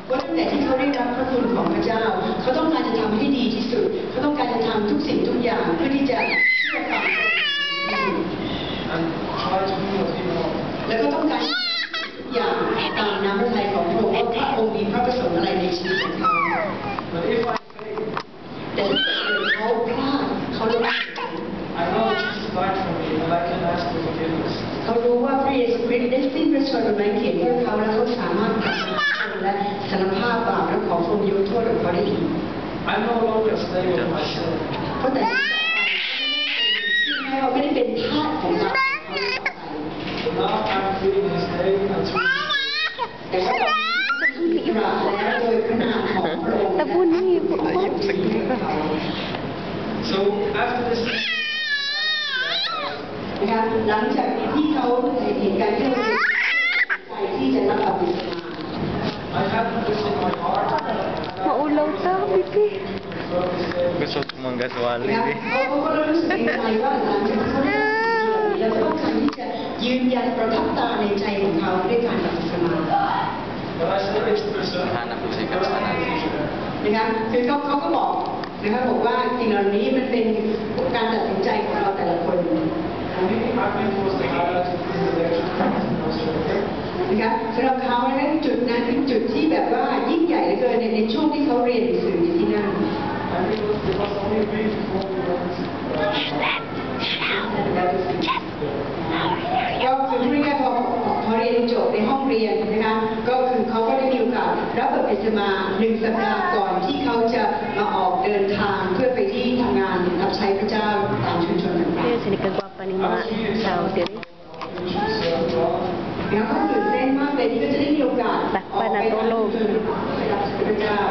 ว่าตั้งแต่ที่เขาได้รับพระคุณของพระเจ้าเขาต้องการจะทำให้ดีที่สุดเขาต้องการจะทำทุกสิ่งทุกอย่างเพื่อที่จะเชื่อฟังแล้วก็ต้องการทุกอย่างตามน้ำพระทัยของพระองค์ว่าพระองค์มีพระประสงค์อะไรในชีวิตของเขาแต่ถ้าเกิดเขาพลาดเขารู้เขารู้ว่าพระเยซูคริสต์ได้สิ้นพระชนม์ไว้เขียนเพื่อเขาแล้วเขาสามารถกลับมาและสารภาพบาปและขอพระองค์ยกโทษของเขาได้อีกเพราะแต่เราไม่ได้เป็นทาสของเราแต่ว่าเราอิสระแล้วโดยพระนามของพระองค์แต่พูดนี่นะคะหลังจากที่เขาเห็นการที่เราใจที่จะรับบัพติศมา Maulang tayo, Bibi. Gusto manggaswali, Bibi. เขาก็รู้สึกในใจว่าหลังจากที่เขาได้แล้วก็การที่จะยืนยันประทับตาในใจของเขาด้วยการบัพติศมานะคะคือเขาก็บอกนะคะบอกว่าสิ่งเหล่านี้มันเป็นการตัดสินใจของเราแต่ละคนนะคะสำหรับเขาเนี่ยจุดนั้นเป็นจุดที่แบบว่ายิ่งใหญ่เหลือเกินในช่วงที่เขาเรียนหนังสืออยู่ที่นั่นก็คือพูดง่ายๆพอเรียนจบในห้องเรียนนะคะก็คือเขาก็ได้มีโอกาสรับบัพติศมา1 สัปดาห์ก่อนที่เขาจะมาออกเดินทางเพื่อไปที่ทำงานรับใช้พระเจ้าตามชุมชนต่างๆ Sini kegwapan ni mak tahu sini. แล้วก็ตื่นเต้นมากเลยที่จะได้มีโอกาสออกไปรับพระเจ้า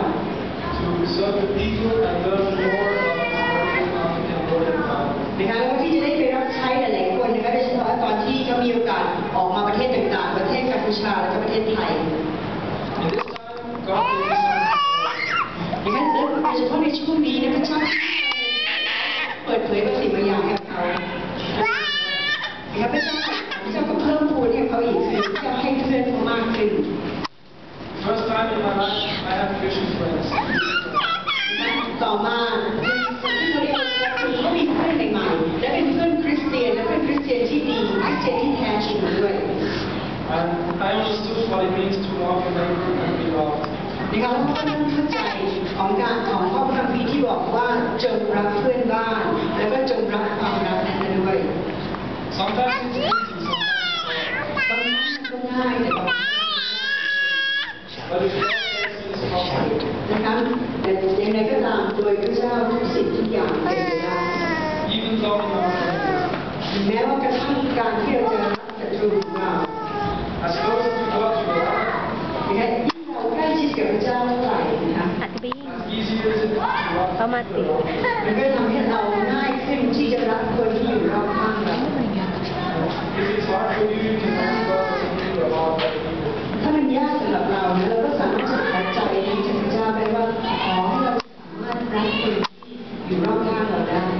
นะคะแล้วที่จะได้ไปรับใช้หลายๆคนนะคะโดยเฉพาะตอนที่เขามีโอกาสออกมาประเทศต่างๆประเทศกัมพูชาและก็ประเทศไทยนะคะโดยเฉพาะในช่วงนี้นะพระเจ้าเปิดเผยบางสิ่งบางอย่างให้เขานะคะพระเจ้าก็เพิ่มพูนให้เขาอีกคือจะให้เพื่อนเขามากขึ้นต่อมาที่เขาเรียกว่าเขามีเพื่อนใหม่ๆและเป็นเพื่อนคริสเตียนและเป็นคริสเตียนที่ดีคริสเตียนที่แท้จริงด้วยนะคะแล้วก็ต้องเข้าใจของการของข้อพระคัมภีร์ที่บอกว่าจงรักเพื่อนบ้านแล้วก็จงรักความรักนั้นด้วยบางครั้งก็ง่ายแต่บางครั้งนะคะแต่อย่างไรก็ตามโดยพระเจ้าทุกสิ่งทุกอย่างเป็นไปได้แม้ว่ากระทั่งการที่เราจะรักศัตรูของเรายิ่งเราใกล้ชิดกับพระเจ้าเท่าไหร่นะคะมันก็ทำให้เราง่ายขึ้นที่จะรักคนที่อยู่รอบข้างเราถ้ามันยากสำหรับเรานะเราก็สามารถจะขอใจในจากพระเจ้าได้ว่าขอให้เราสามารถรักคนที่อยู่รอบข้างเราได้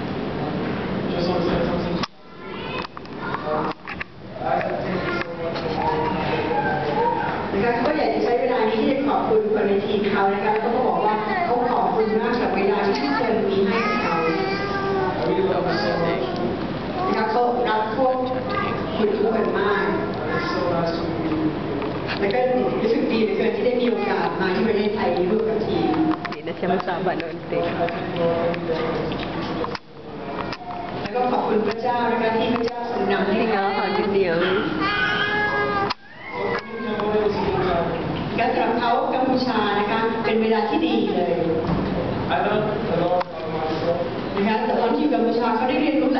นะคะเขาอยากจะใช้เวลานี้ที่จะขอบคุณคนในทีมเขานะคะเขาก็บอกว่าเขาขอบคุณมากกับเวลาที่ทุกคนมีให้กับเขานะคะเขารักพวกคุณทุกคนมากแล้วก็รู้สึกดีเหลือเกินที่ได้มีโอกาสมาที่ประเทศไทยร่วมกับทีม Tidak siapa sahabat nanti. แล้วก็ขอบคุณพระเจ้านะคะที่พระเจ้าทรงนำให้ Tinggal hadir dia. การสำหรับเขากัมพูชานะคะเป็นเวลาที่ดีเลยนะคะแต่ตอนที่อยู่กัมพูชาเขาได้เรียนรู้